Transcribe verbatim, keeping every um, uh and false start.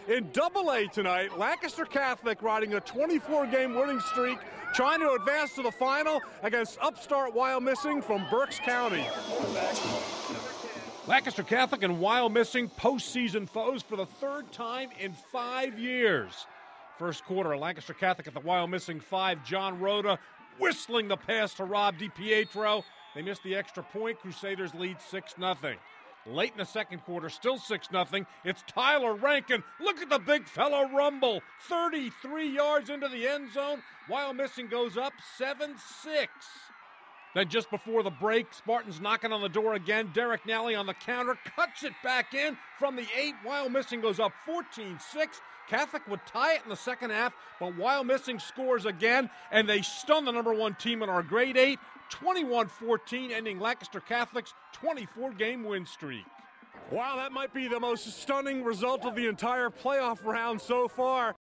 In Double A tonight, Lancaster Catholic riding a twenty-four game winning streak, trying to advance to the final against upstart Wyomissing from Berks County. Lancaster Catholic and Wyomissing postseason foes for the third time in five years. First quarter, Lancaster Catholic at the Wyomissing five. John Rhoda whistling the pass to Rob DiPietro. They missed the extra point. Crusaders lead six nothing. Late in the second quarter, still six nothing. It's Tyler Rankin. Look at the big fellow rumble. thirty-three yards into the end zone. Wyomissing goes up seven six. Then just before the break, Spartans knocking on the door again. Derek Nally on the counter, cuts it back in from the eight. Wyomissing goes up fourteen six. Catholic would tie it in the second half, but Wyomissing scores again, and they stun the number one team in our grade eight, twenty-one fourteen, ending Lancaster Catholic's twenty-four game win streak. Wow, that might be the most stunning result of the entire playoff round so far.